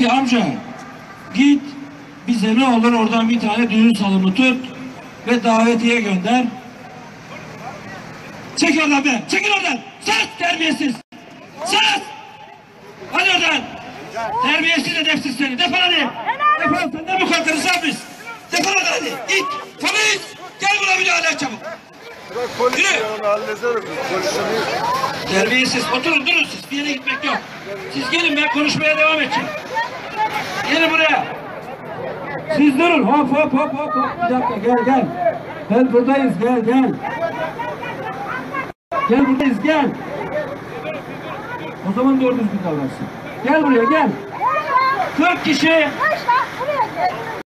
Amca git bize ne olur oradan bir tane düğün salonu tut ve davetiye gönder. Çek oradan be! Çekil oradan! Sus! Terbiyesiz! Sus! Hadi oradan! Terbiyesiz edepsiz seni! Defol hadi! Defol! Senden mi korkarız lan biz? Defol oradan hadi! İt! Polis! Gel buna müdahale et çabuk! Yürü! Terbiyesiz! Oturun durun siz! Bir yere gitmek yok! Siz gelin, ben konuşmaya devam edeceğim! Gelin buraya! Siz durun! Hop hop hop hop hop! Bir dakika gel gel! Gel buradayız gel gel! Gel buradayız gel! O zaman doğru düzgün davransın. Gel buraya gel! 40 kişi!